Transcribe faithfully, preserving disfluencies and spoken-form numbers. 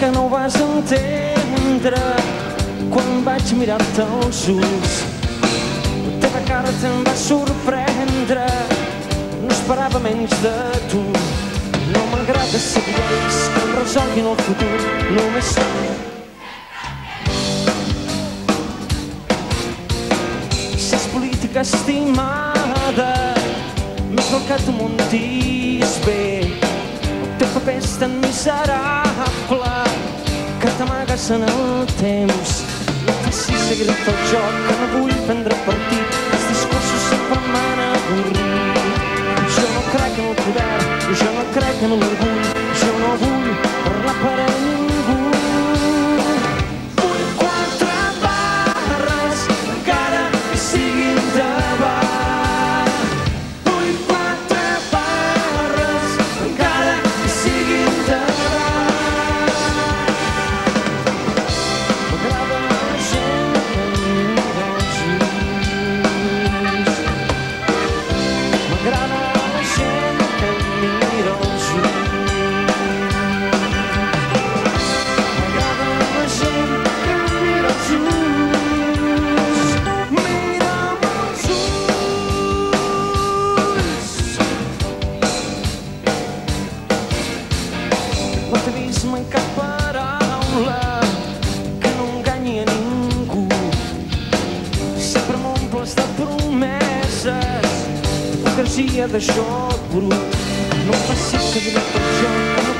que no ho vas entendre quan vaig mirar-te als ulls. La teva cara te'm va sorprendre, no esperava menys de tu. No m'agrada ser lleis que em resolguin el futur, només si és política estimada, més val que tu muntis bé. El teu paper és tan miserable que t'amagues en el temps. No facis seguir-te el joc, que no vull prendre partit. Els discursos sempre m'han avorrit. Jo no crec en el poder, jo no crec en l'orgull, jo no vull parlar per a ningú. Vull quatre barres, encara que siguin de bar. Vull quatre barres, encara que siguin de bar. M'agrada la gent que em mira als ulls. M'agrada la gent que em mira als ulls. M'agrada la gent que em mira als ulls. Mira'm als ulls. No t'he vist mai cap paraula que no enganyi a ningú. Sempre m'omples de promeses, d'hipocresia, de joc brut. No em facis seguir-te el joc,